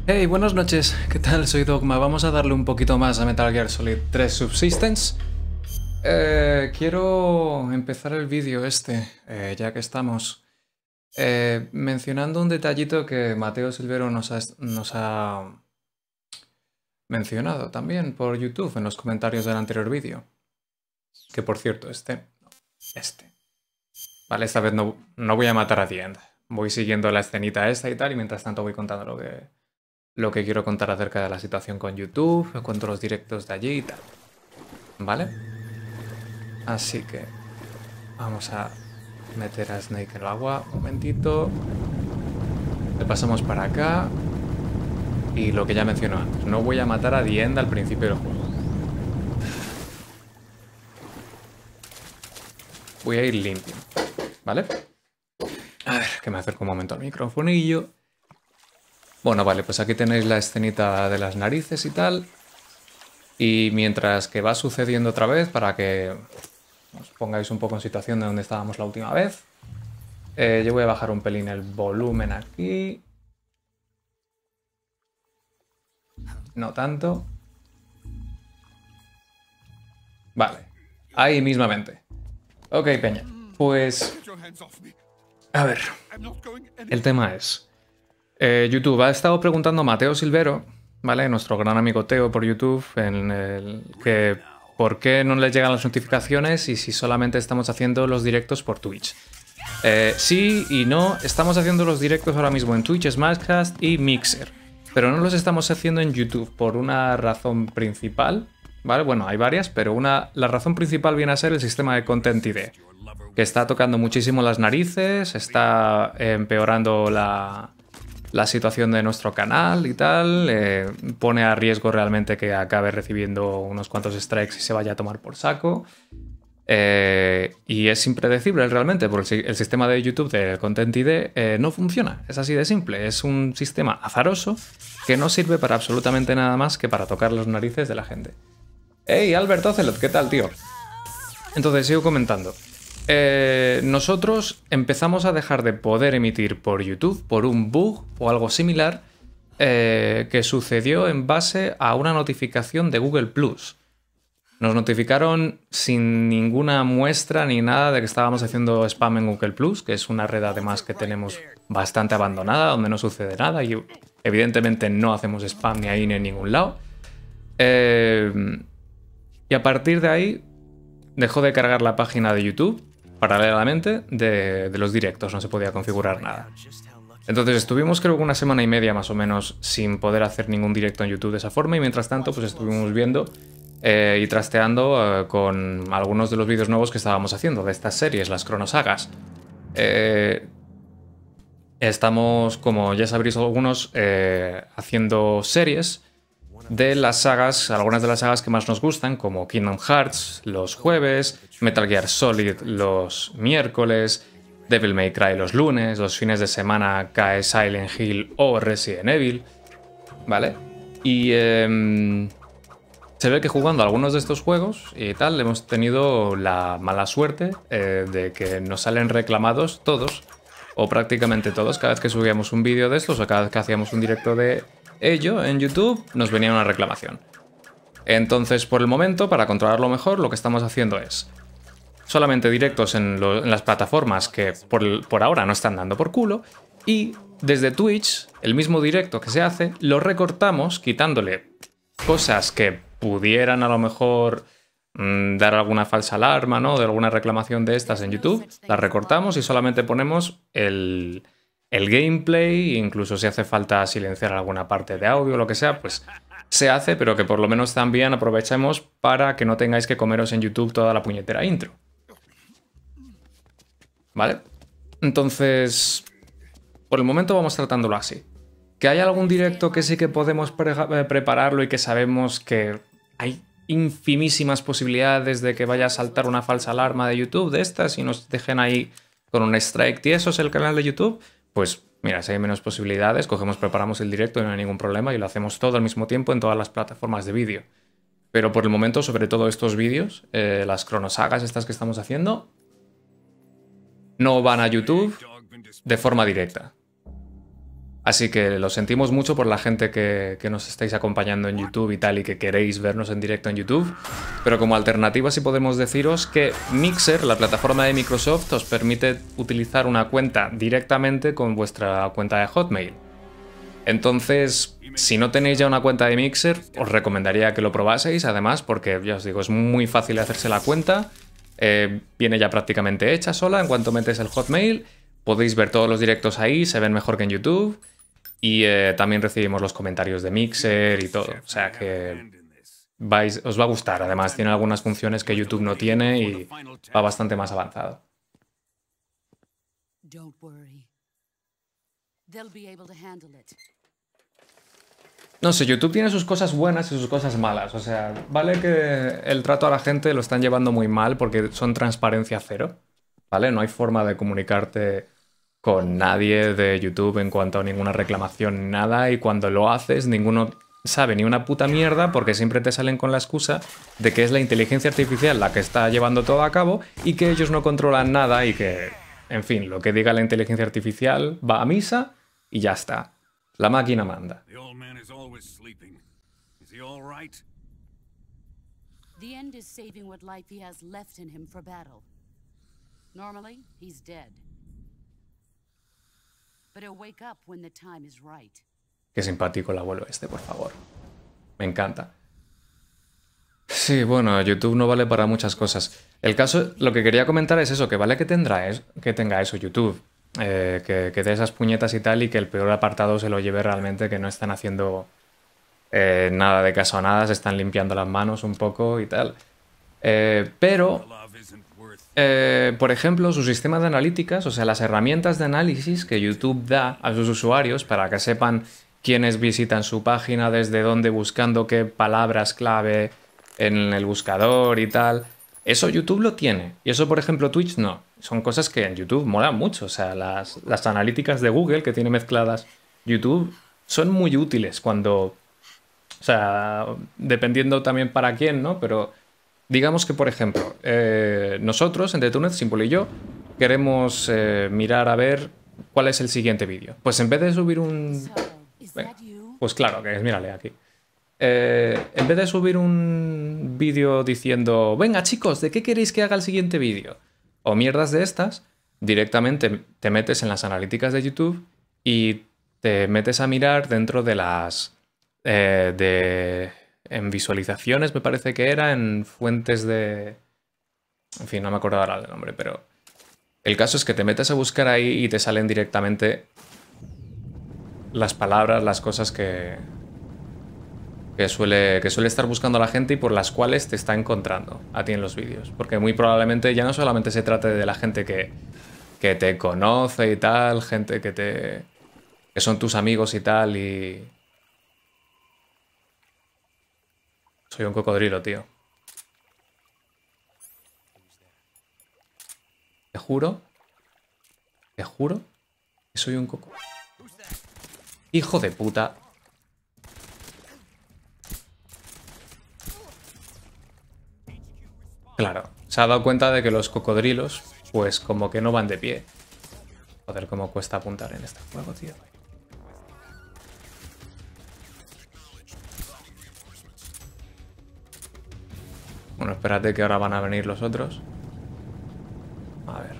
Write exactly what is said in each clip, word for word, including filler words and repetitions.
Hey, buenas noches, ¿qué tal? Soy Dogma. Vamos a darle un poquito más a Metal Gear Solid tres Subsistence. Eh, quiero empezar el vídeo este, eh, ya que estamos, eh, mencionando un detallito que Mateo Silvero nos ha, nos ha mencionado también por YouTube en los comentarios del anterior vídeo. Que por cierto, este... no, este. Vale, esta vez no, no voy a matar a The End. Voy siguiendo la escenita esta y tal, y mientras tanto voy contando lo que... lo que quiero contar acerca de la situación con YouTube, cuento los directos de allí y tal. ¿Vale? Así que vamos a meter a Snake en el agua un momentito. Le pasamos para acá. Y lo que ya mencionó antes, no voy a matar a The End al principio del juego. Voy a ir limpio, ¿vale? A ver, que me acerco un momento al microfonillo. Bueno, vale, pues aquí tenéis la escenita de las narices y tal. Y mientras que va sucediendo otra vez, para que os pongáis un poco en situación de donde estábamos la última vez, eh, yo voy a bajar un pelín el volumen aquí. No tanto. Vale, ahí mismamente. Ok, peña, pues... a ver, el tema es... Eh, YouTube ha estado preguntando a Mateo Silvero, ¿vale? Nuestro gran amigo Teo por YouTube, en el que por qué no les llegan las notificaciones y si solamente estamos haciendo los directos por Twitch. Eh, sí y no, estamos haciendo los directos ahora mismo en Twitch, Smashcast y Mixer, pero no los estamos haciendo en YouTube por una razón principal, ¿vale? Bueno, hay varias, pero una, la razón principal viene a ser el sistema de Content I D, que está tocando muchísimo las narices, está empeorando la... la situación de nuestro canal y tal, eh, pone a riesgo realmente que acabe recibiendo unos cuantos strikes y se vaya a tomar por saco. Eh, y es impredecible realmente, porque el, el sistema de YouTube del Content I D eh, no funciona, es así de simple, es un sistema azaroso que no sirve para absolutamente nada más que para tocar las narices de la gente. Hey, Albert Ocelot, ¿qué tal, tío? Entonces, sigo comentando. Eh, nosotros empezamos a dejar de poder emitir por YouTube por un bug o algo similar eh, que sucedió en base a una notificación de Google Plus. Nos notificaron sin ninguna muestra ni nada de que estábamos haciendo spam en Google Plus, que es una red además que tenemos bastante abandonada, donde no sucede nada y evidentemente no hacemos spam ni ahí ni en ningún lado. Eh, y a partir de ahí dejó de cargar la página de YouTube paralelamente de, de los directos, no se podía configurar nada. Entonces estuvimos creo que una semana y media más o menos sin poder hacer ningún directo en YouTube de esa forma y mientras tanto pues estuvimos viendo eh, y trasteando eh, con algunos de los vídeos nuevos que estábamos haciendo de estas series, las cronosagas. Eh, estamos, como ya sabréis algunos, eh, haciendo series de las sagas, algunas de las sagas que más nos gustan, como Kingdom Hearts los jueves, Metal Gear Solid los miércoles, Devil May Cry los lunes, los fines de semana cae Silent Hill o Resident Evil, ¿vale? Y eh, se ve que jugando algunos de estos juegos y tal, hemos tenido la mala suerte eh, de que nos salen reclamados todos, o prácticamente todos, cada vez que subíamos un vídeo de estos o cada vez que hacíamos un directo de ello en YouTube, nos venía una reclamación. Entonces, por el momento, para controlarlo mejor, lo que estamos haciendo es solamente directos en, lo, en las plataformas que por, el, por ahora no están dando por culo, y desde Twitch, el mismo directo que se hace, lo recortamos quitándole cosas que pudieran a lo mejor mmm, dar alguna falsa alarma, ¿no? De alguna reclamación de estas en YouTube, las recortamos y solamente ponemos el... el gameplay, incluso si hace falta silenciar alguna parte de audio o lo que sea, pues se hace, pero que por lo menos también aprovechemos para que no tengáis que comeros en YouTube toda la puñetera intro. ¿Vale? Entonces, por el momento vamos tratándolo así. Que haya algún directo que sí que podemos pre prepararlo y que sabemos que hay infimísimas posibilidades de que vaya a saltar una falsa alarma de YouTube de estas y nos dejen ahí con un strike. ¿Y eso es el canal de YouTube? Pues mira, si hay menos posibilidades, cogemos, preparamos el directo y no hay ningún problema y lo hacemos todo al mismo tiempo en todas las plataformas de vídeo. Pero por el momento, sobre todo estos vídeos, eh, las cronosagas estas que estamos haciendo, no van a YouTube de forma directa. Así que lo sentimos mucho por la gente que, que nos estáis acompañando en YouTube y tal, y que queréis vernos en directo en YouTube. Pero como alternativa sí podemos deciros que Mixer, la plataforma de Microsoft, os permite utilizar una cuenta directamente con vuestra cuenta de Hotmail. Entonces, si no tenéis ya una cuenta de Mixer, os recomendaría que lo probaseis, además, porque ya os digo, es muy fácil hacerse la cuenta. Eh, viene ya prácticamente hecha sola. En cuanto metes el Hotmail, podéis ver todos los directos ahí, se ven mejor que en YouTube. Y eh, también recibimos los comentarios de Mixer y todo. O sea que vais, os va a gustar. Además, tiene algunas funciones que YouTube no tiene y va bastante más avanzado. No sé, YouTube tiene sus cosas buenas y sus cosas malas. O sea, vale que el trato a la gente lo están llevando muy mal porque son transparencia cero. ¿Vale? No hay forma de comunicarte con nadie de YouTube en cuanto a ninguna reclamación ni nada, y cuando lo haces ninguno sabe ni una puta mierda porque siempre te salen con la excusa de que es la inteligencia artificial la que está llevando todo a cabo y que ellos no controlan nada y que, en fin, lo que diga la inteligencia artificial va a misa y ya está. La máquina manda. The end is saving what life he has left in him for battle. Normally, he's dead. But he'll wake up when the time is right. Qué simpático el abuelo este, por favor. Me encanta. Sí, bueno, YouTube no vale para muchas cosas. El caso, lo que quería comentar es eso, que vale que, tendrá es, que tenga eso YouTube. Eh, que, que dé esas puñetas y tal, y que el peor apartado se lo lleve realmente, que no están haciendo eh, nada de caso a nada, se están limpiando las manos un poco y tal. Eh, pero... Eh, por ejemplo, su sistema de analíticas, o sea, las herramientas de análisis que YouTube da a sus usuarios para que sepan quiénes visitan su página, desde dónde, buscando qué palabras clave en el buscador y tal, eso YouTube lo tiene. Y eso, por ejemplo, Twitch no. Son cosas que en YouTube molan mucho. O sea, las, las analíticas de Google que tiene mezcladas YouTube son muy útiles cuando... O sea, dependiendo también para quién, ¿no? Pero... Digamos que, por ejemplo, eh, nosotros, entre Túnez, Simple y yo, queremos eh, mirar a ver cuál es el siguiente vídeo. Pues en vez de subir un... Venga, pues claro, que es, mírale aquí. Eh, en vez de subir un vídeo diciendo, venga chicos, ¿de qué queréis que haga el siguiente vídeo? O mierdas de estas, directamente te metes en las analíticas de YouTube y te metes a mirar dentro de las... Eh, de... en visualizaciones, me parece que era, en fuentes de... En fin, no me acuerdo ahora el nombre, pero... El caso es que te metes a buscar ahí y te salen directamente las palabras, las cosas que... Que suele, que suele estar buscando la gente y por las cuales te está encontrando a ti en los vídeos. Porque muy probablemente ya no solamente se trate de la gente que, que te conoce y tal, gente que te... que son tus amigos y tal, y... Soy un cocodrilo, tío. Te juro. Te juro que soy un coco. Hijo de puta. Claro, se ha dado cuenta de que los cocodrilos, pues como que no van de pie. Joder, cómo cuesta apuntar en este juego, tío. Bueno, espérate que ahora van a venir los otros. A ver.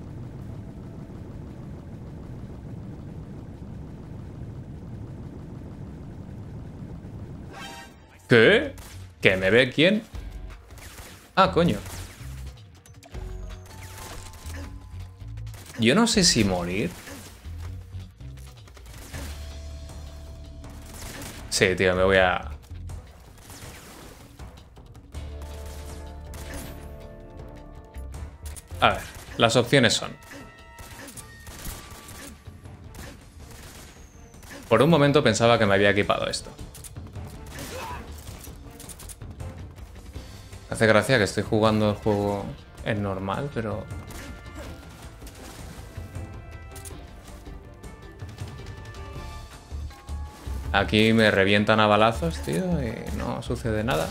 ¿Qué? ¿Que me ve quién? Ah, coño. Yo no sé si morir. Sí, tío, me voy a... A ver, las opciones son... Por un momento pensaba que me había equipado esto. Hace gracia que estoy jugando el juego en normal, pero... Aquí me revientan a balazos, tío, y no sucede nada.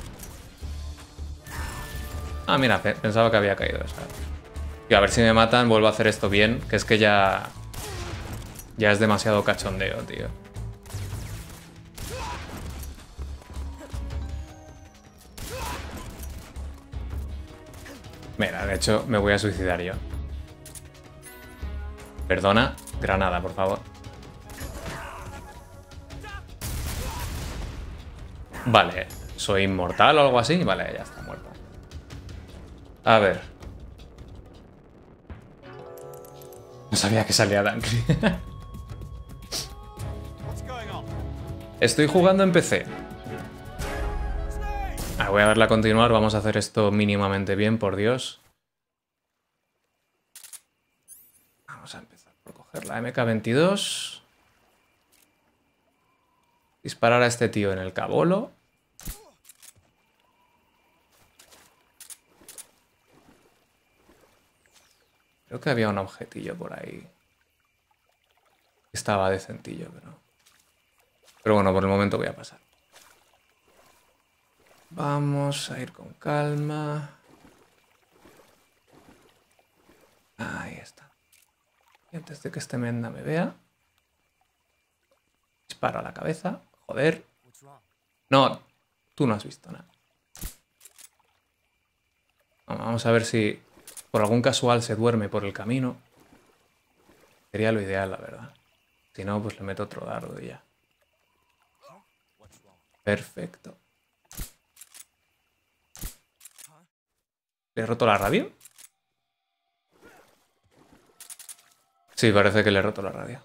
Ah, mira, pensaba que había caído esa. Y a ver si me matan, vuelvo a hacer esto bien, que es que ya... Ya es demasiado cachondeo, tío. Mira, de hecho, me voy a suicidar yo. Perdona, granada, por favor. Vale, ¿soy inmortal o algo así? Vale, ya está muerto. A ver. No sabía que salía Dankri. Estoy jugando en P C. Ah, voy a verla continuar. Vamos a hacer esto mínimamente bien, por Dios. Vamos a empezar por coger la M K veintidós. Disparar a este tío en el cabolo. Creo que había un objetillo por ahí. Estaba decentillo, pero... Pero bueno, por el momento voy a pasar. Vamos a ir con calma. Ahí está. Y antes de que este menda me vea... Disparo a la cabeza. Joder. No, tú no has visto nada. Vamos a ver si por algún casual se duerme por el camino. Sería lo ideal, la verdad. Si no, pues le meto otro dardo y ya. Perfecto. ¿Le he roto la radio? Sí, parece que le he roto la radio.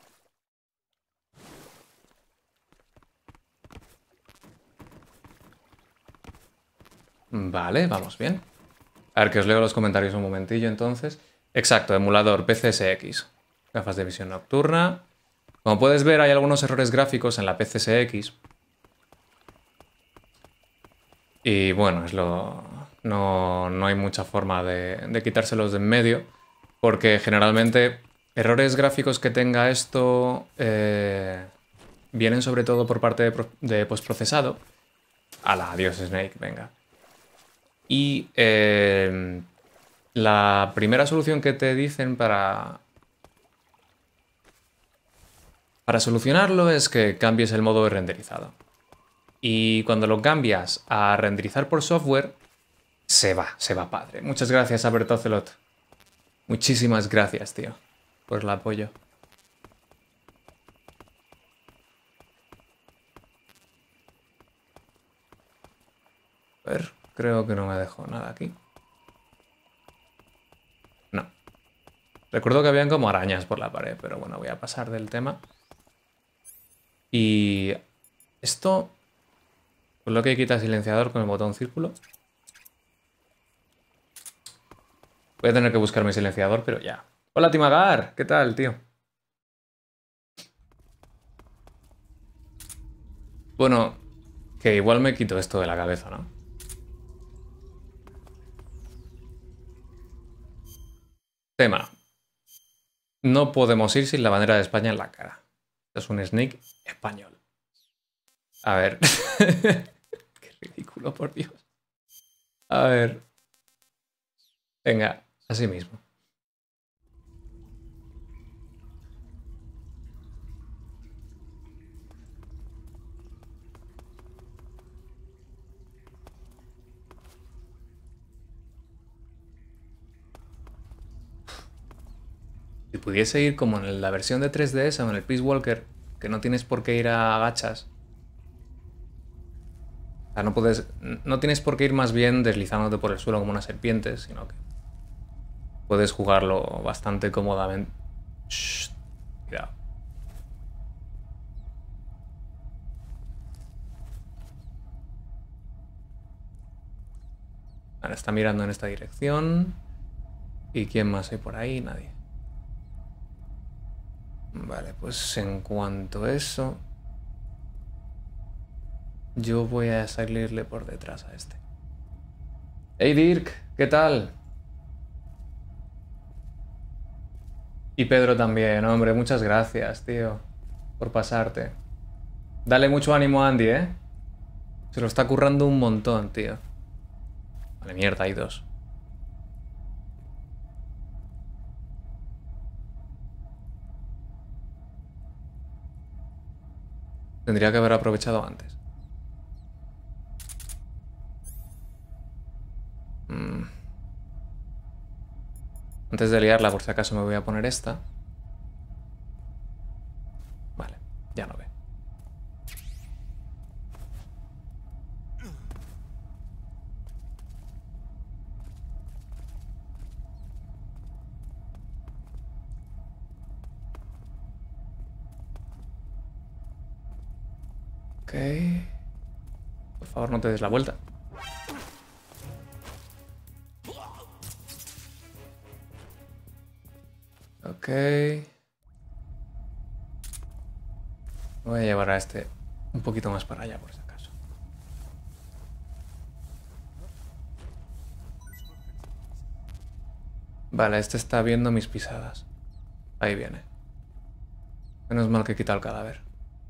Vale, vamos bien. A ver, que os leo los comentarios un momentillo entonces. Exacto, emulador P C S X. Gafas de visión nocturna. Como puedes ver, hay algunos errores gráficos en la P C S X. Y bueno, es lo... no, no hay mucha forma de, de quitárselos de en medio. Porque generalmente errores gráficos que tenga esto eh, vienen sobre todo por parte de, de postprocesado. ¡Hala! Adiós, Snake, venga. Y eh, la primera solución que te dicen para, para solucionarlo es que cambies el modo de renderizado. Y cuando lo cambias a renderizar por software, se va, se va padre. Muchas gracias, Alberto Ocelot. Muchísimas gracias, tío, por el apoyo. A ver, creo que no me dejó nada aquí. No. Recuerdo que habían como arañas por la pared, pero bueno, voy a pasar del tema. Y esto... Pues lo que quita silenciador con el botón círculo. Voy a tener que buscar mi silenciador, pero ya. Hola, Timagar. ¿Qué tal, tío? Bueno, que igual me quito esto de la cabeza, ¿no? Tema. No podemos ir sin la bandera de España en la cara. Esto es un Snake español. A ver. Qué ridículo, por Dios. A ver. Venga, así mismo. Si pudiese ir como en la versión de tres D S o en el Peace Walker, que no tienes por qué ir a gachas. O sea, no puedes, no tienes por qué ir más bien deslizándote por el suelo como una serpiente, sino que puedes jugarlo bastante cómodamente. Shh, cuidado. Ahora está mirando en esta dirección. ¿Y quién más hay por ahí? Nadie. Vale, pues en cuanto a eso... Yo voy a salirle por detrás a este. Hey Dirk, ¿qué tal? Y Pedro también, hombre, muchas gracias, tío, por pasarte. Dale mucho ánimo a Andy, ¿eh? Se lo está currando un montón, tío. Vale, mierda, hay dos. Tendría que haber aprovechado antes. Mm. Antes de liarla, por si acaso, me voy a poner esta. Vale, ya no ve. Ok. Por favor, no te des la vuelta. Ok. Voy a llevar a este un poquito más para allá, por si acaso. Vale, este está viendo mis pisadas. Ahí viene. Menos mal que quita el cadáver.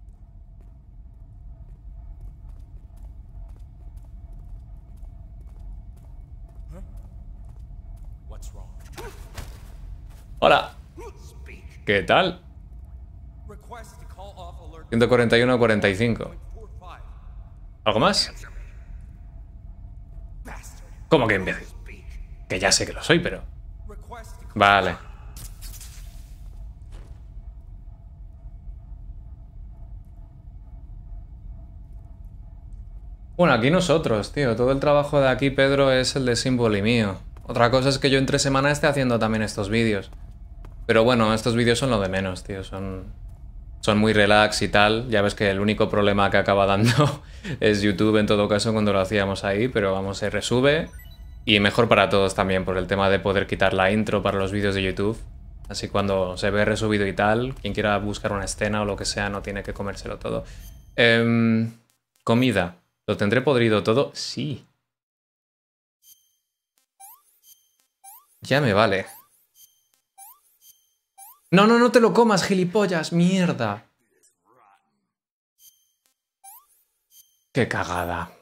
Hola. ¿Qué tal? ciento cuarenta y uno a cuarenta y cinco. ¿Algo más? ¿Cómo que imbécil? Que ya sé que lo soy, pero... Vale. Bueno, aquí nosotros, tío. Todo el trabajo de aquí, Pedro, es el de Symbol y mío. Otra cosa es que yo entre semana esté haciendo también estos vídeos. Pero bueno, estos vídeos son lo de menos, tío. Son... Son muy relax y tal. Ya ves que el único problema que acaba dando es YouTube en todo caso cuando lo hacíamos ahí. Pero vamos, se resube. Y mejor para todos también por el tema de poder quitar la intro para los vídeos de YouTube. Así cuando se ve resubido y tal, quien quiera buscar una escena o lo que sea no tiene que comérselo todo. Eh, comida. ¿Lo tendré podrido todo? Sí. Ya me vale. No, no, no te lo comas, gilipollas. Mierda. Qué cagada.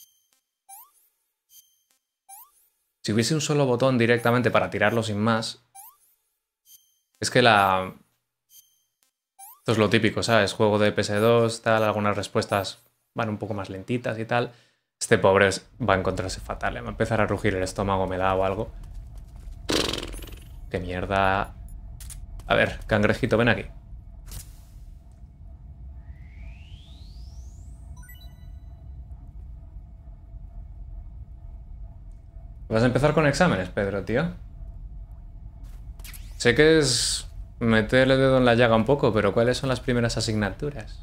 Si hubiese un solo botón directamente para tirarlo sin más... Es que la... Esto es lo típico, ¿sabes? Juego de P S dos, tal, algunas respuestas van un poco más lentitas y tal. Este pobre va a encontrarse fatal. Le va a empezar a rugir el estómago, me da o algo. Qué mierda. A ver, cangrejito, ven aquí. Vas a empezar con exámenes, Pedro, tío. Sé que es meter el dedo en la llaga un poco, pero ¿cuáles son las primeras asignaturas?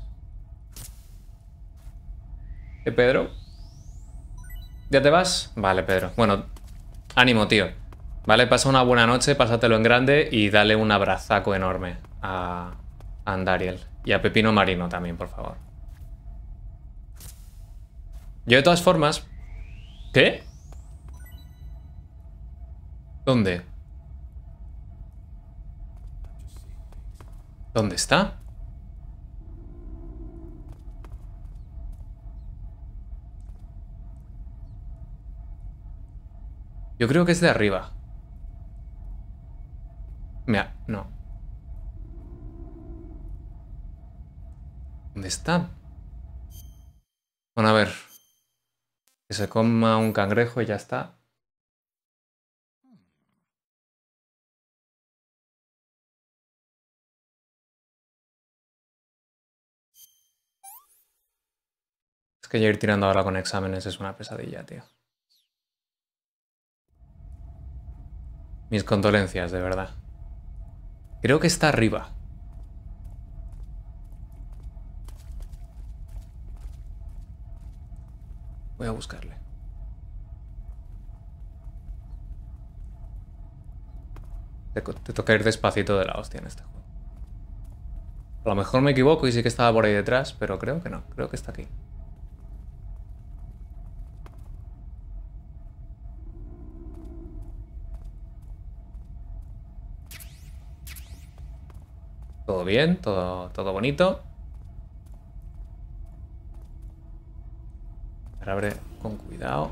¿Eh, Pedro? ¿Ya te vas? Vale, Pedro. Bueno, ánimo, tío. Vale, pasa una buena noche, pásatelo en grande y dale un abrazaco enorme a Andariel. Y a Pepino Marino también, por favor. Yo de todas formas... ¿Qué? ¿Dónde? ¿Dónde está? Yo creo que es de arriba. Mira, no. ¿Dónde está? Bueno, a ver. Que se coma un cangrejo y ya está. Es que ya ir tirando ahora con exámenes es una pesadilla, tío. Mis condolencias, de verdad. Creo que está arriba. Voy a buscarle. Te, te toca ir despacito de la hostia en este juego. A lo mejor me equivoco y sí que estaba por ahí detrás, pero creo que no. Creo que está aquí. Todo bien, todo, todo bonito. Ahora abre con cuidado.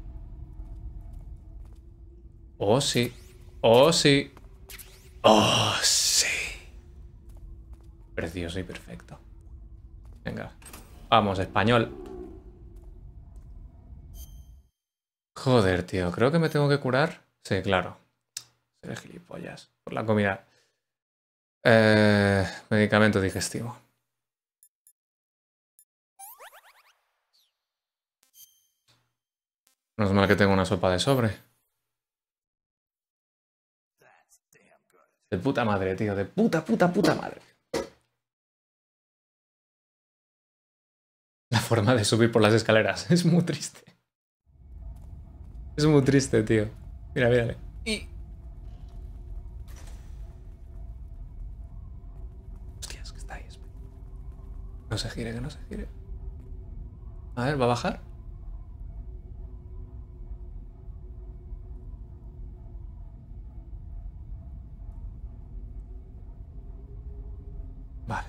Oh, sí. Oh, sí. Oh, sí. Precioso y perfecto. Venga. Vamos, español. Joder, tío. Creo que me tengo que curar. Sí, claro. Seré gilipollas. Por la comida. Eh, medicamento digestivo. No es mal que tengo una sopa de sobre. De puta madre, tío. De puta, puta, puta madre. La forma de subir por las escaleras. Es muy triste. Es muy triste, tío. Mira, mírale. Y... Hostias, que está ahí. No se gire, que no se gire. A ver, ¿va a bajar? Vale.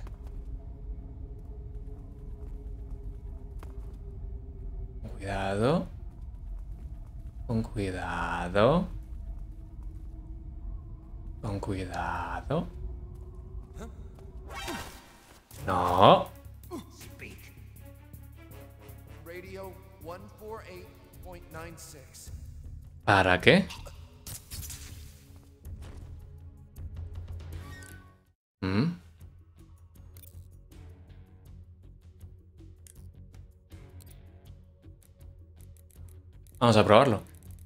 Cuidado. Con cuidado. Con cuidado. No. ¿Para qué? ¿Mm? Vamos a probarlo.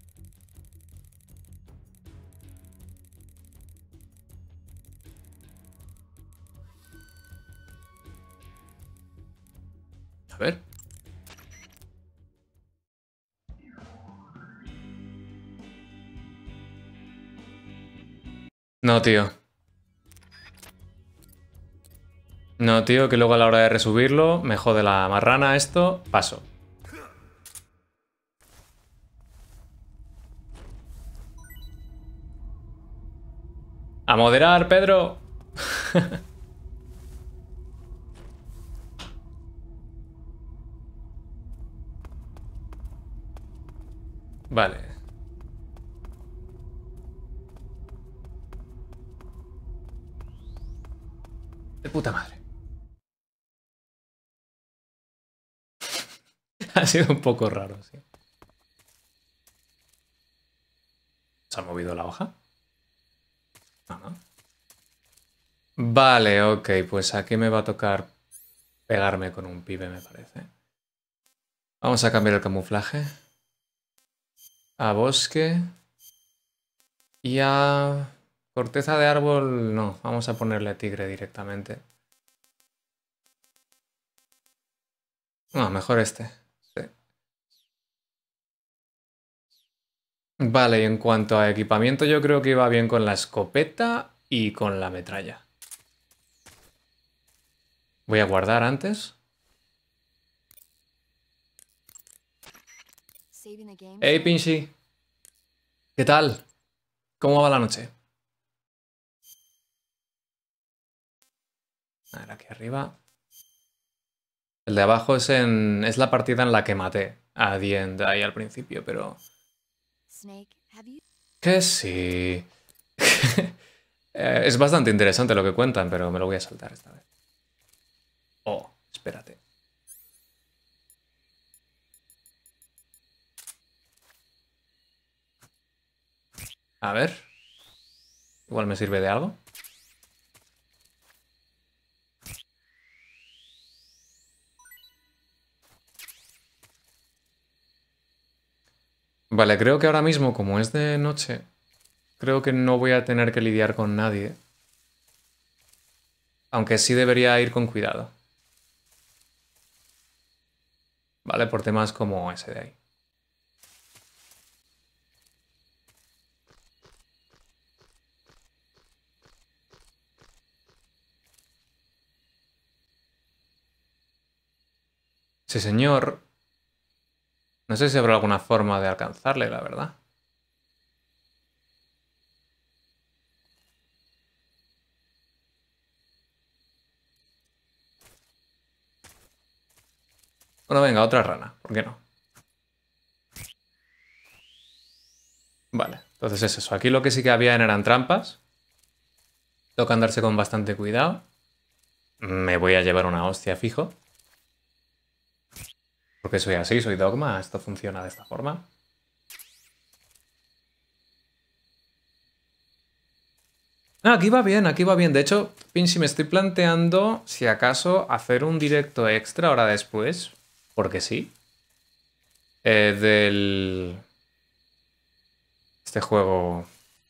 A ver. No, tío. No, tío, que luego a la hora de resubirlo me jode la marrana esto. Paso. A moderar, Pedro. Vale. De puta madre. Ha sido un poco raro, sí. ¿Se ha movido la hoja? No, no. Vale, ok, pues aquí me va a tocar pegarme con un pibe, me parece. Vamos a cambiar el camuflaje. A bosque. Y a corteza de árbol, no. Vamos a ponerle tigre directamente. No, mejor este. Sí. Vale, y en cuanto a equipamiento yo creo que iba bien con la escopeta y con la metralla. Voy a guardar antes. Hey, Pinchy. ¿Qué tal? ¿Cómo va la noche? A ver, aquí arriba. El de abajo es, en... es la partida en la que maté a The End ahí al principio, pero... Que sí. Es bastante interesante lo que cuentan, pero me lo voy a saltar esta vez. Oh, espérate. A ver. Igual me sirve de algo. Vale, creo que ahora mismo, como es de noche, creo que no voy a tener que lidiar con nadie. Aunque sí debería ir con cuidado. Vale, por temas como ese de ahí. Sí, señor. No sé si habrá alguna forma de alcanzarle, la verdad. Bueno, venga, otra rana. ¿Por qué no? Vale, entonces es eso. Aquí lo que sí que había eran trampas. Toca andarse con bastante cuidado. Me voy a llevar una hostia fijo. Porque soy así, soy dogma, esto funciona de esta forma. Ah, aquí va bien, aquí va bien. De hecho, Pinchy, me estoy planteando, si acaso, hacer un directo extra ahora después, porque sí, eh, del... Este juego...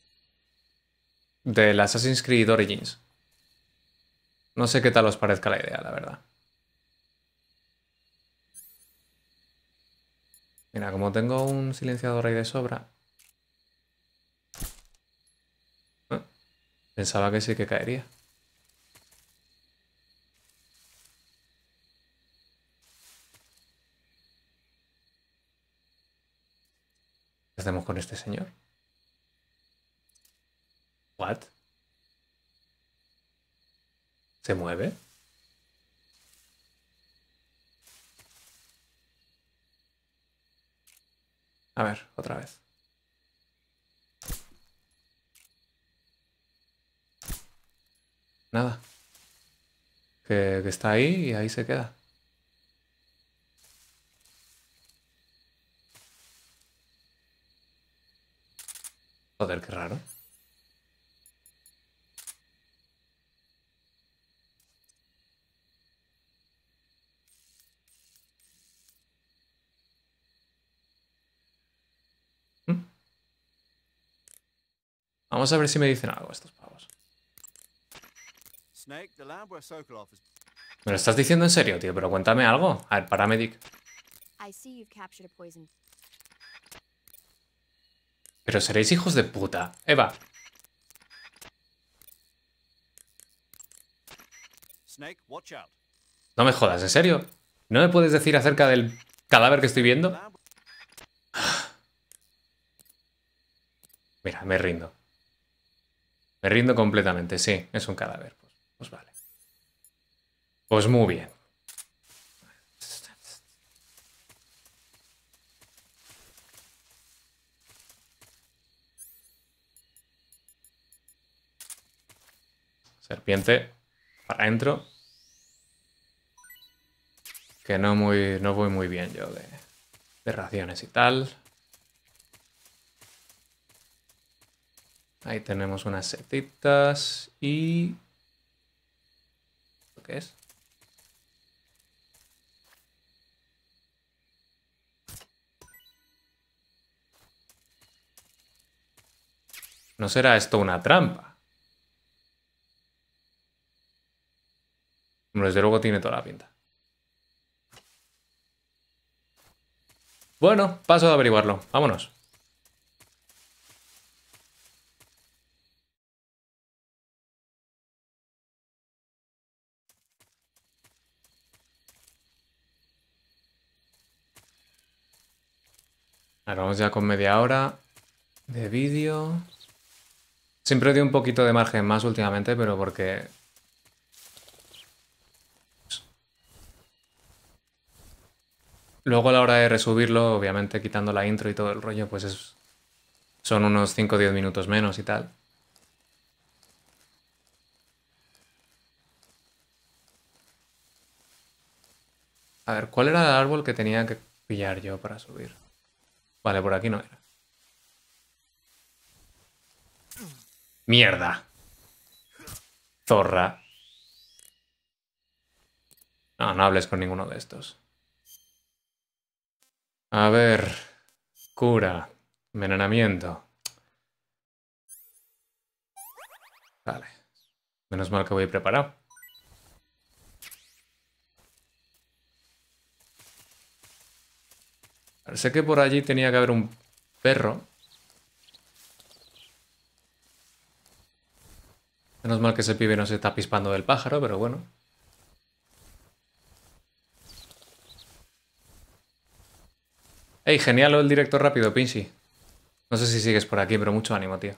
Del Assassin's Creed Origins. No sé qué tal os parezca la idea, la verdad. Mira, como tengo un silenciador ahí de sobra... ¿eh? Pensaba que sí que caería. ¿Qué hacemos con este señor? ¿What? ¿Se mueve? A ver, otra vez. Nada. Que, que está ahí y ahí se queda. Joder, qué raro. ¿Mm? Vamos a ver si me dicen algo estos pavos. ¿Me lo estás diciendo en serio, tío? Pero cuéntame algo. A ver, paramedic. Pero seréis hijos de puta. Eva. No me jodas, ¿en serio? ¿No me puedes decir acerca del cadáver que estoy viendo? Mira, me rindo. Me rindo completamente, sí, es un cadáver. Pues, pues vale. Pues muy bien. Serpiente para adentro. Que no, muy, no voy muy bien yo de, de raciones y tal. Ahí tenemos unas setitas y... ¿Qué es? ¿No será esto una trampa? Desde luego tiene toda la pinta. Bueno, paso de averiguarlo. Vámonos. Ahora vamos ya con media hora de vídeo. Siempre doy un poquito de margen más últimamente, pero porque... Luego a la hora de resubirlo, obviamente quitando la intro y todo el rollo, pues es... son unos cinco o diez minutos menos y tal. A ver, ¿cuál era el árbol que tenía que pillar yo para subir? Vale, por aquí no era. ¡Mierda! Zorra. No, no hables con ninguno de estos. A ver... Cura. Envenenamiento. Vale. Menos mal que voy preparado. Sé que por allí tenía que haber un perro. Menos mal que ese pibe no se está pispando del pájaro, pero bueno. Ey, genial el directo rápido, Pinchy. No sé si sigues por aquí, pero mucho ánimo, tío.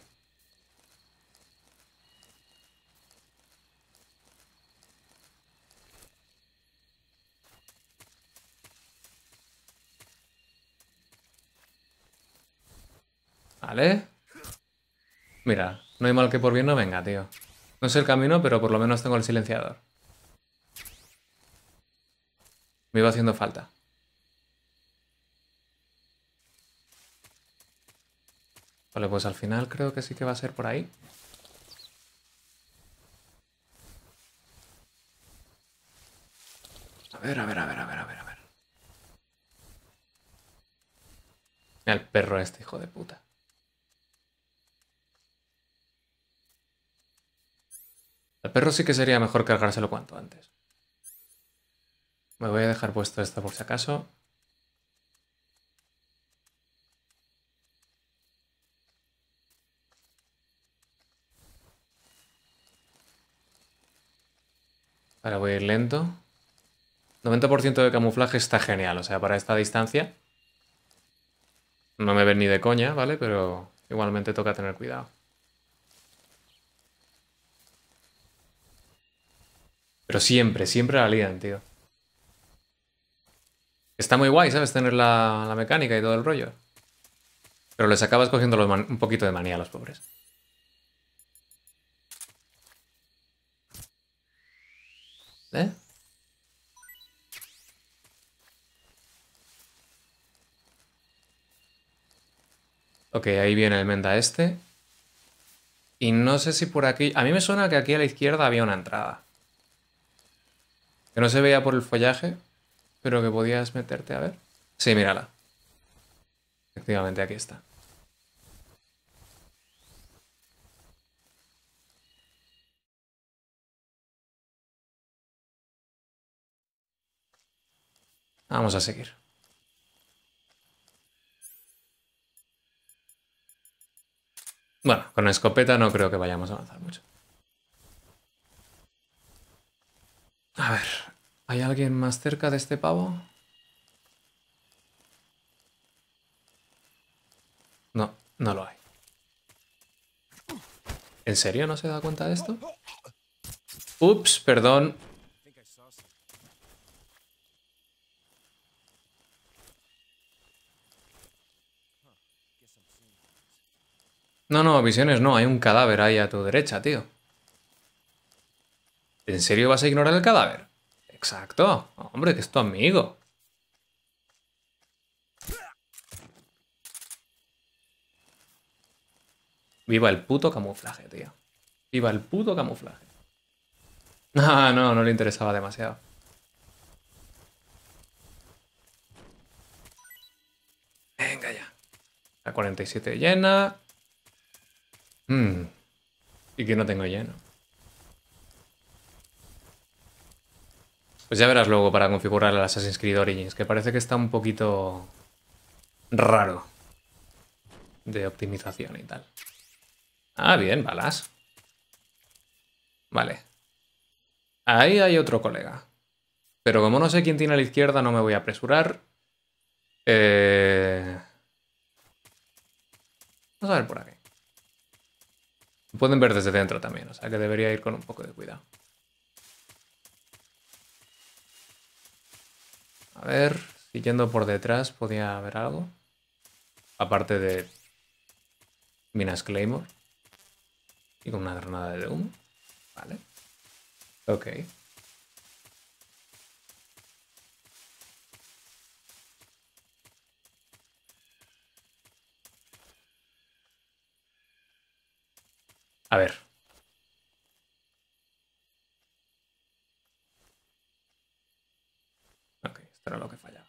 Vale. Mira, no hay mal que por bien no venga, tío. No sé el camino, pero por lo menos tengo el silenciador. Me iba haciendo falta. Vale, pues al final creo que sí que va a ser por ahí. A ver, a ver, a ver, a ver, a ver, a ver. Mira el perro este, hijo de puta. El perro sí que sería mejor cargárselo cuanto antes. Me voy a dejar puesto esto por si acaso. Ahora voy a ir lento. noventa por ciento de camuflaje está genial, o sea, para esta distancia. No me ven ni de coña, ¿vale? Pero igualmente toca tener cuidado. Pero siempre, siempre la lían, tío. Está muy guay, ¿sabes? Tener la, la mecánica y todo el rollo. Pero les acabas cogiendo los man- un poquito de manía a los pobres. ¿Eh? Ok, ahí viene el menda este. Y no sé si por aquí... A mí me suena que aquí a la izquierda había una entrada. Que no se veía por el follaje, pero que podías meterte a ver. Sí, mírala. Efectivamente, aquí está. Vamos a seguir. Bueno, con escopeta no creo que vayamos a avanzar mucho. A ver, ¿hay alguien más cerca de este pavo? No, no lo hay. ¿En serio no se da cuenta de esto? Ups, perdón. No, no, visiones no, hay un cadáver ahí a tu derecha, tío. ¿En serio vas a ignorar el cadáver? Exacto. Hombre, que es tu amigo. Viva el puto camuflaje, tío. Viva el puto camuflaje. Ah, no, no le interesaba demasiado. Venga ya. La cuarenta y siete llena. Hmm. Y que no tengo lleno. Pues ya verás luego para configurar el Assassin's Creed Origins, que parece que está un poquito raro de optimización y tal. Ah, bien, balas. Vale. Ahí hay otro colega. Pero como no sé quién tiene a la izquierda, no me voy a apresurar. Eh... Vamos a ver por aquí. Pueden ver desde dentro también, o sea que debería ir con un poco de cuidado. A ver, siguiendo por detrás, ¿podía haber algo? Aparte de minas Claymore. Y con una granada de humo. Vale. Ok. A ver. Ok, esto era lo que fallaba.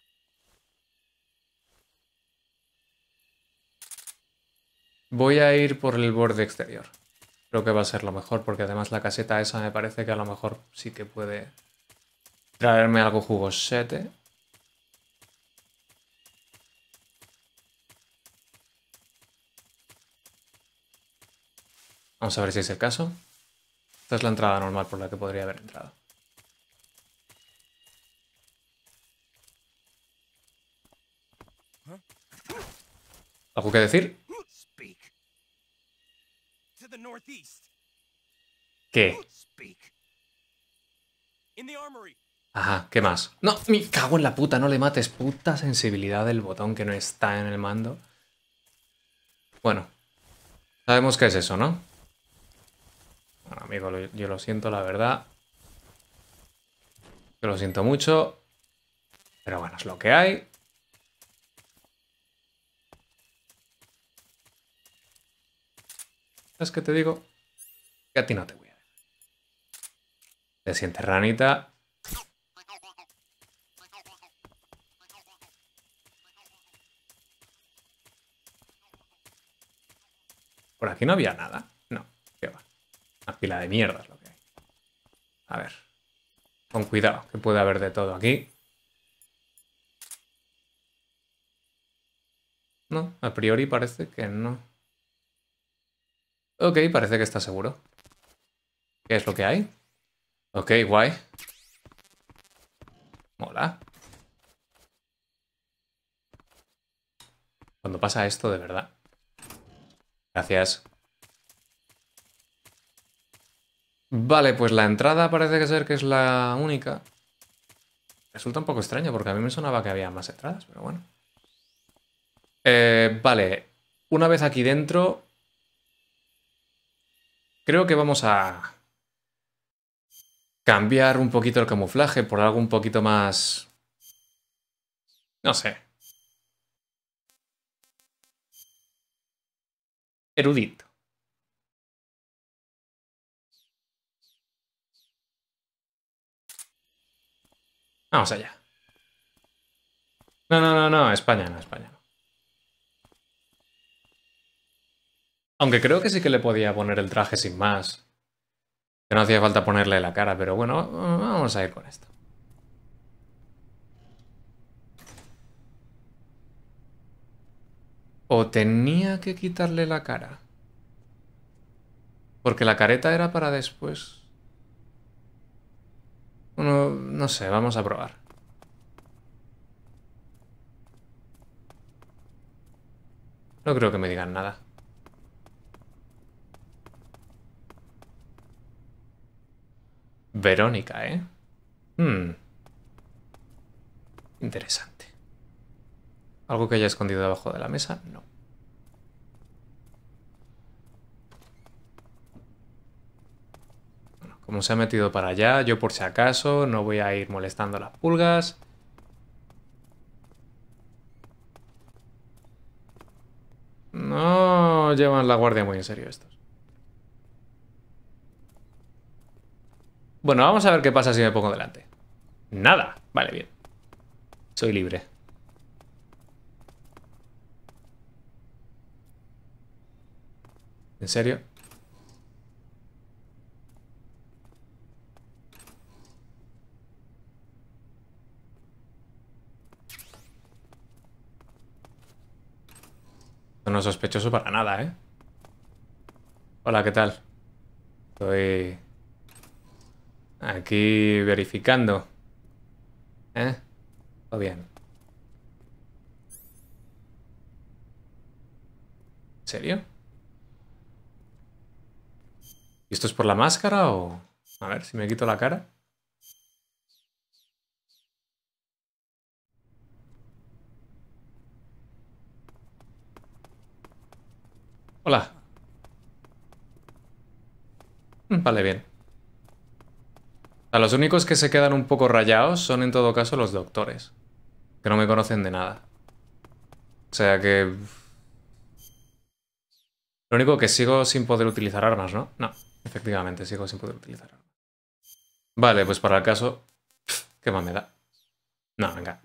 Voy a ir por el borde exterior. Creo que va a ser lo mejor, porque además la caseta esa me parece que a lo mejor sí que puede traerme algo jugosete. Vamos a ver si es el caso. Esta es la entrada normal por la que podría haber entrado. ¿Algo que decir? ¿Qué? Ajá, ¿qué más? No, me cago en la puta, no le mates. Puta sensibilidad del botón que no está en el mando. Bueno, sabemos qué es eso, ¿no? Bueno, amigo, lo- yo lo siento, la verdad. Yo lo siento mucho. Pero bueno, es lo que hay. ¿Sabes qué te digo? Que a ti no te voy a ver. Te sientes ranita. Por aquí no había nada. No, qué va. Una pila de mierda es lo que hay. A ver. Con cuidado, que puede haber de todo aquí. No, a priori parece que no. Ok, parece que está seguro. ¿Qué es lo que hay? Ok, guay. Mola. Cuando pasa esto, de verdad. Gracias. Vale, pues la entrada parece que ser que es la única. Resulta un poco extraño porque a mí me sonaba que había más entradas, pero bueno. Eh, vale, una vez aquí dentro, creo que vamos a cambiar un poquito el camuflaje por algo un poquito más... No sé. Erudito. Vamos allá. No, no, no, no, España no, España no. Aunque creo que sí que le podía poner el traje sin más. Que no hacía falta ponerle la cara, pero bueno, vamos a ir con esto. O tenía que quitarle la cara. Porque la careta era para después. Bueno, no sé, vamos a probar. No creo que me digan nada. Verónica, ¿eh? Hmm. Interesante. ¿Algo que haya escondido debajo de la mesa? No. Bueno, como se ha metido para allá, yo por si acaso no voy a ir molestando a las pulgas. No llevan la guardia muy en serio estos. Bueno, vamos a ver qué pasa si me pongo delante. Nada. Vale, bien. Soy libre. ¿En serio? No es sospechoso para nada, ¿eh? Hola, ¿qué tal? Estoy aquí verificando. ¿Eh? Todo bien. ¿En serio? ¿Y esto es por la máscara o...? A ver, si me quito la cara. Hola. Vale, bien. A los únicos que se quedan un poco rayados son en todo caso los doctores. Que no me conocen de nada. O sea que... Lo único que sigo sin poder utilizar armas, ¿no? No, efectivamente, sigo sin poder utilizar armas. Vale, pues para el caso... ¿Qué más me da? No, venga.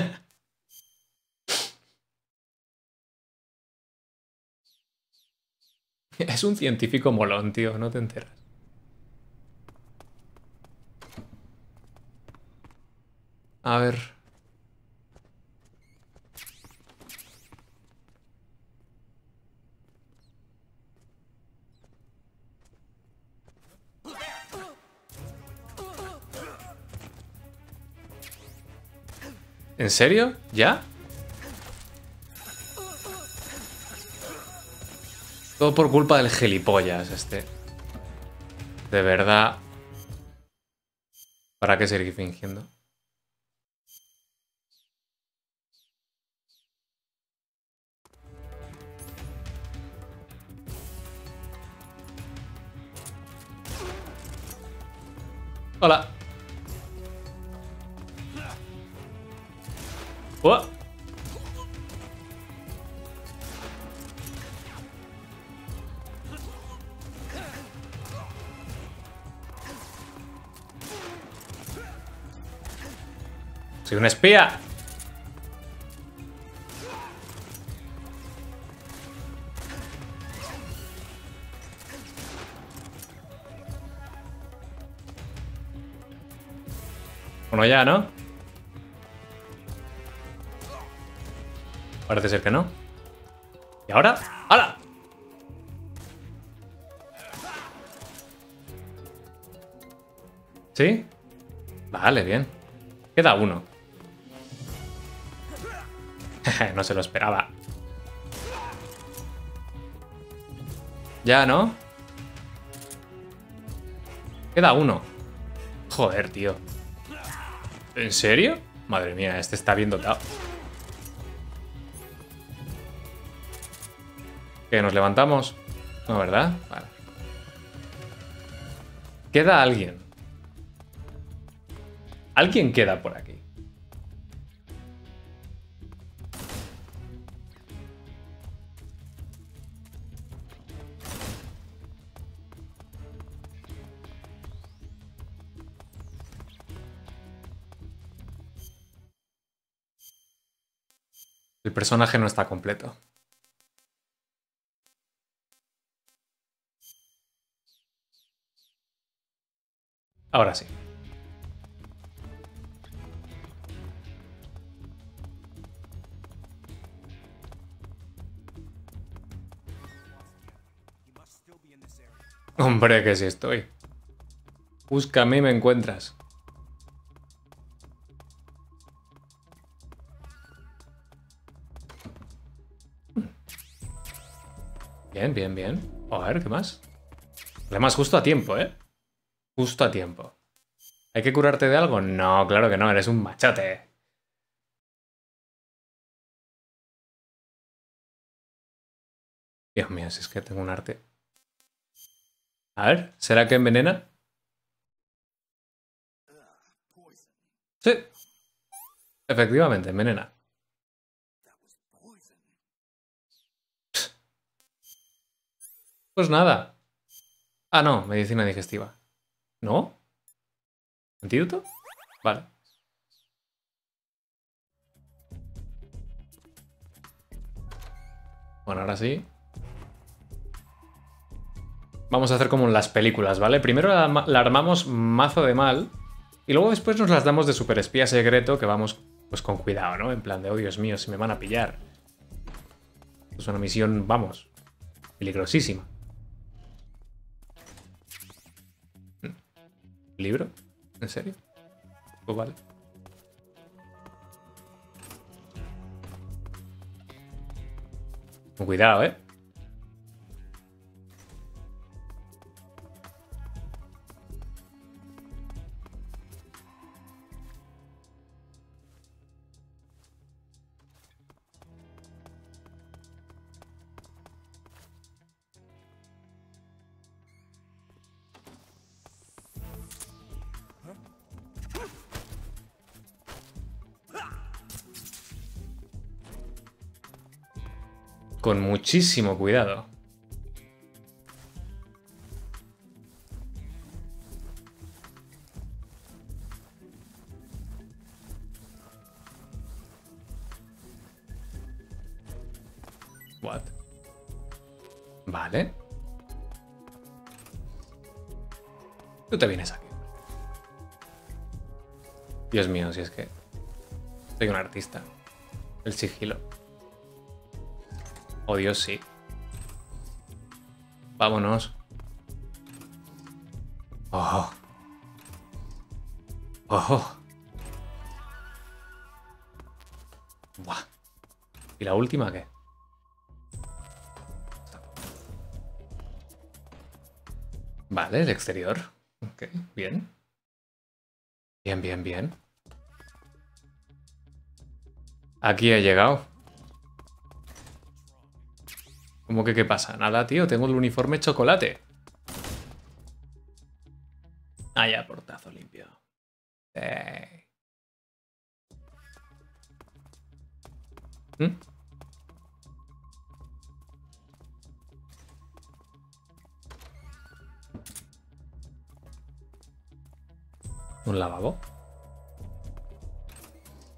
Es un científico molón, tío, no te enteras. A ver... ¿En serio? ¿Ya? Todo por culpa del gilipollas este. De verdad. ¿Para qué seguir fingiendo? Hola. Oh. ¡Soy un espía! Bueno, ya, ¿no? Parece ser que no. ¿Y ahora? ¡Hala! ¿Sí? Vale, bien. Queda uno. No se lo esperaba. Ya, ¿no? Queda uno. Joder, tío. ¿En serio? Madre mía, este está bien dotado. ¿Qué, nos levantamos? No, ¿verdad? Vale. Queda alguien. Alguien queda por aquí. El personaje no está completo. Ahora sí. Hombre, que sí estoy. Búscame y me encuentras. Bien, bien, bien. A ver, ¿qué más? Además, justo a tiempo, ¿eh? Justo a tiempo. ¿Hay que curarte de algo? No, claro que no, eres un machote. Dios mío, si es que tengo un arte. A ver, ¿será que envenena? Sí. Efectivamente, envenena. Pues nada. Ah, no, medicina digestiva. ¿No? ¿Antídoto? Vale. Bueno, ahora sí. Vamos a hacer como en las películas, ¿vale? Primero la, la armamos mazo de mal y luego después nos las damos de super espía secreto que vamos pues con cuidado, ¿no? En plan de, oh Dios mío, si me van a pillar. Es una misión, vamos, peligrosísima. ¿Libro? ¿En serio? Pues vale. Con cuidado, ¿eh? Con muchísimo cuidado. What? Vale. Tú te vienes aquí. Dios mío, si es que soy un artista. El sigilo. Oh Dios, sí. Vámonos. Oh. Oh. Buah. ¿Y la última qué? Vale, el exterior. Ok, bien. Bien, bien, bien. Aquí he llegado. ¿Cómo que qué pasa? Nada, tío, tengo el uniforme chocolate. Ah, ya, portazo limpio. Eh. ¿Mm? ¿Un lavabo?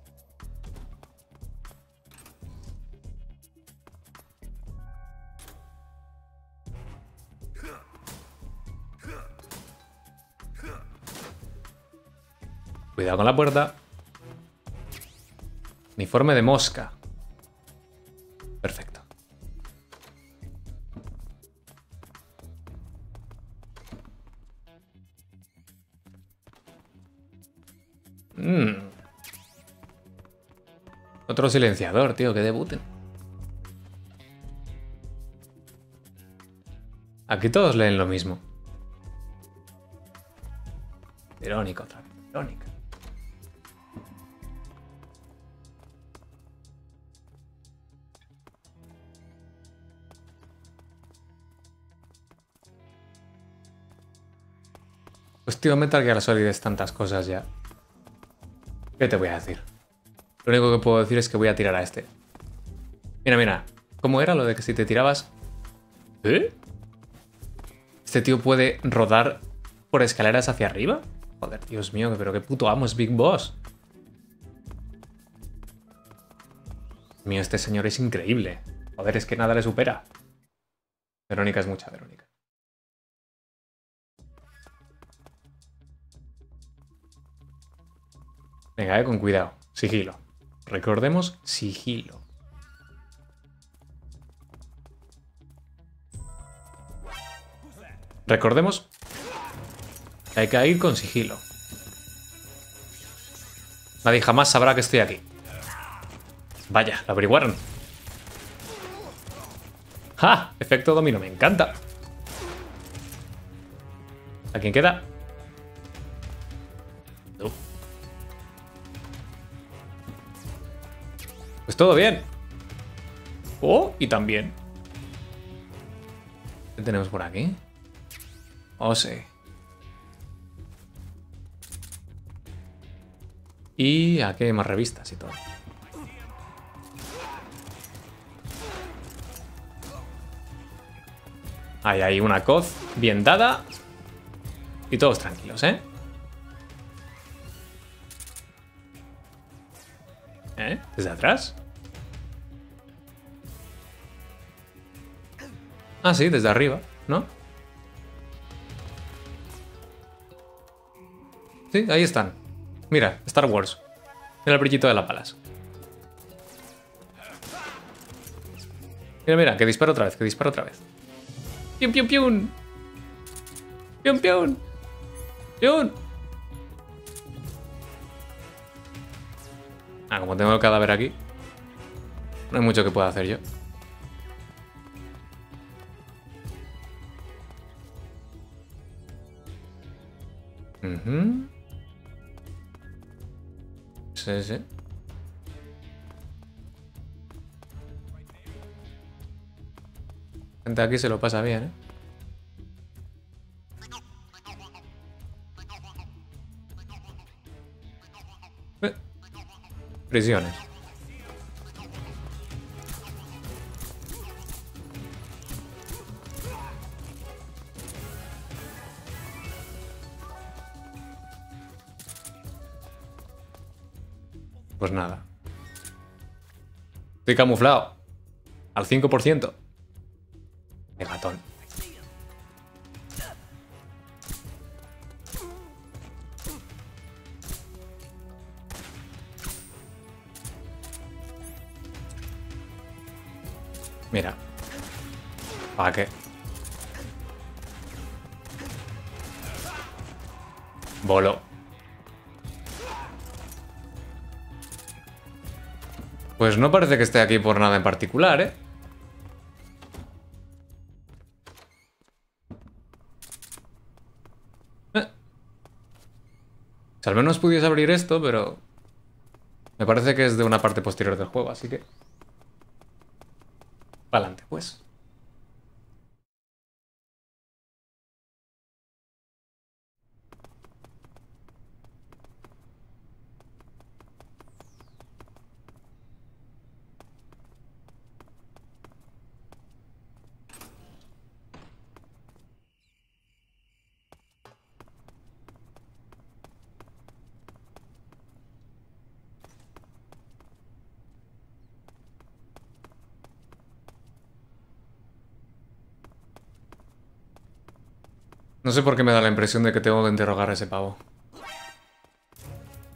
Cuidado con la puerta. Uniforme de mosca. Perfecto. Mm. Otro silenciador, tío, que debuten. Aquí todos leen lo mismo. Verónica otra vez. Verónica. Pues tío, Metal Gear Solid es tantas cosas ya. ¿Qué te voy a decir? Lo único que puedo decir es que voy a tirar a este. Mira, mira. ¿Cómo era lo de que si te tirabas? ¿Eh? ¿Este tío puede rodar por escaleras hacia arriba? Joder, Dios mío, pero qué puto amo es Big Boss. Mío, este señor es increíble. Joder, es que nada le supera. Verónica es mucha, Verónica. Venga, eh, con cuidado. Sigilo. Recordemos, sigilo. Recordemos que hay que ir con sigilo. Nadie jamás sabrá que estoy aquí. Vaya, lo averiguaron. ¡Ja! Efecto dominó, me encanta. ¿A quién queda? No. Pues todo bien. Oh, y también. ¿Qué tenemos por aquí? Oh, sí. Y aquí hay más revistas y todo. Ahí hay una coz bien dada. Y todos tranquilos, ¿eh? ¿Eh? ¿Desde atrás? Ah, sí, desde arriba, ¿no? Sí, ahí están. Mira, Star Wars. Mira el brillito de la palas. Mira, mira, que dispara otra vez, que dispara otra vez. ¡Pium, pium, pium! ¡Pium, pium! ¡Pium! Ah, como tengo el cadáver aquí, no hay mucho que pueda hacer yo. Uh-huh. Sí, sí. Gente aquí se lo pasa bien, ¿eh? eh. Prisiones. Pues nada. Estoy camuflado. Al cinco por ciento. Megatón. Mira. ¿Para qué? Bolo. Pues no parece que esté aquí por nada en particular, ¿eh? eh. Si al menos pudiese abrir esto, pero... me parece que es de una parte posterior del juego, así que... Pa'lante, pues. No sé por qué me da la impresión de que tengo que interrogar a ese pavo.